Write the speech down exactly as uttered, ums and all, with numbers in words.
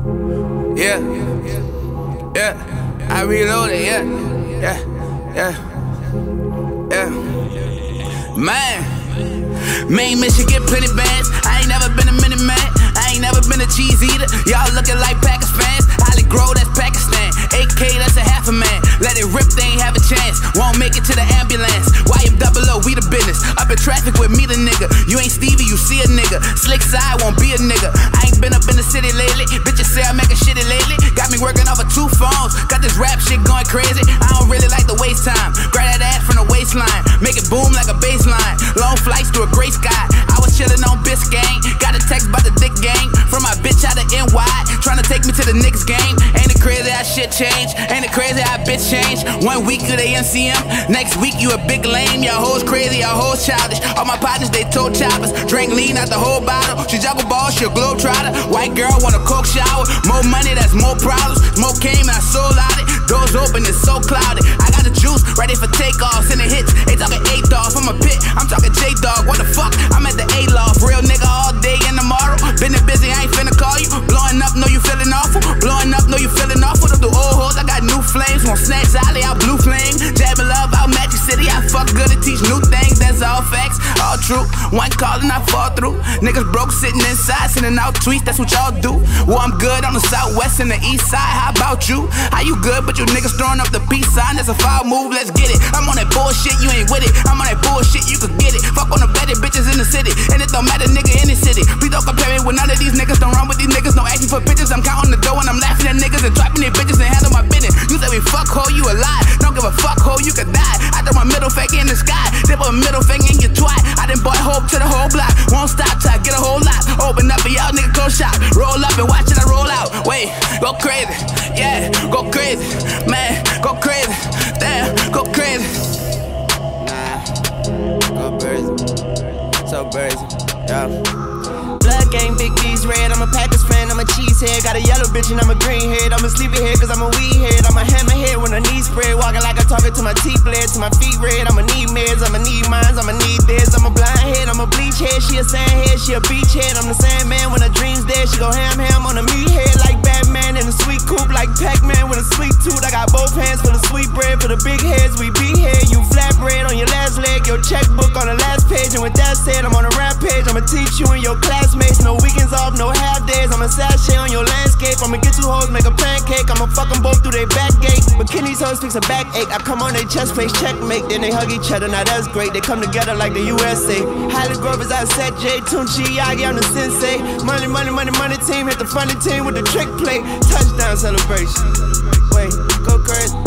Yeah, yeah, I reloaded, yeah, yeah, yeah, yeah. Man, Main mission, get plenty bands. I ain't never been a mini man. I ain't never been a cheese eater. Y'all looking like Packers fans. Holly Grove, that's Pakistan. A K, that's a half a man. Let it rip, they ain't have a chance. Won't make it to the ambulance. Y M double O, we the business. Up in traffic with me, the nigga. You ain't Stevie, you see a nigga. Slick side, won't be a nigga. I ain't been up in the city lately. Bitches say I'm making shitty lately. Got me working off of two phones. Got this rap shit going crazy. I don't really like to waste time. Grab that ass from the waistline. Make it boom like a baseline. Long flights through a gray sky. I was chillin' on Biscayne. Got a text by the dick gang. From my bitch out of N Y. Tryna take me to the Knicks game. Ain't it crazy how shit change? Ain't it crazy how bitch change? One week you they N C M. Next week you a big lame. Y'all hoes crazy, y'all hoes childish. All my partners they toe choppers. Drink lean out the whole bottle. She juggle balls, she a globetrotter. White girl want a coke shower. More money, that's more problems. Smoke came and I sold out it. Doors open, it's so cloudy. I got the juice ready for takeoffs and the hits. They talking eight off. I'm a pit. I'm talking J-Dog. What the fuck? I'm at the A-Loft. Real nigga all day and tomorrow. Been busy, I ain't finna call you. Blowing up, know you feeling awful. Blowing up, know you feeling awful. The old hoes, I got new flames. Want snacks, alley, out blue flame. Jabbing love out Magic City. I fuck good and teach new things. That's all facts, all true. One call and I fall through. Niggas broke sitting inside, sending out tweets. That's what y'all do. Well, I'm good on the southwest and the east side. How about you? How you good, but you niggas throwing up the peace sign? That's a foul move, let's get it. I'm on that bullshit, you ain't with it. I'm on that bullshit, you could get it. Fuck on the better bitches in the city. And it don't matter, nigga, in the city. Please don't compare me with none of these niggas. Don't run with these niggas, no asking for pictures. I'm counting the dough and I'm laughing at niggas and dropping their bitches and handle my business. You say we fuck ho, you a lie. Don't give a fuck ho, you could die. I throw my middle finger in the sky. Dip a middle finger in your twat. I done bought hope to the whole block. Won't stop till I get a whole lot. Open up and y'all nigga close shop. Roll up and watch it, I roll out. Wait, go crazy. Yeah, go crazy. Man, go crazy. Damn, go crazy. Nah, go crazy. So crazy, yeah. Blood gang, big D's red. I'm a Packers fan, I'm a cheesehead. Got a yellow bitch and I'm a green head. I'm a sleepyhead cause I'm a weed head. I'm a hammerhead when I knees spread. Walking like I'm talking to my teeth bled. To my feet red. I'ma need meds, I'ma need mines, I'ma need this. I'm a blind head, I'm a bleach head. She a sand head, she a beach head. I'm the Sandman when her dreams dead. She go ham ham on a meat head like Batman in a sweet coupe like Pac-Man with a sweet tooth. I got both hands for the sweet bread. For the big heads, we be here. You flatbread on your last leg. Your checkbook on the last page. And with that said, I'm on a rampage. I'ma teach you and your classmates. No weekends off, no half days. I'm a sachet on your landscape. I'ma get two hoes, make a pancake. I'ma fuck them both through their back gate. But Kenny's hoes fix a backache. I come on their chest face, checkmate. Then they hug each other, now that's great. They come together like the U S A. Holly Grove is outside J. Tunchi, Yagi, I'm the sensei. Money, money, money, money team. Hit the funny team with the trick play. Touchdown celebration. Wait, go crazy.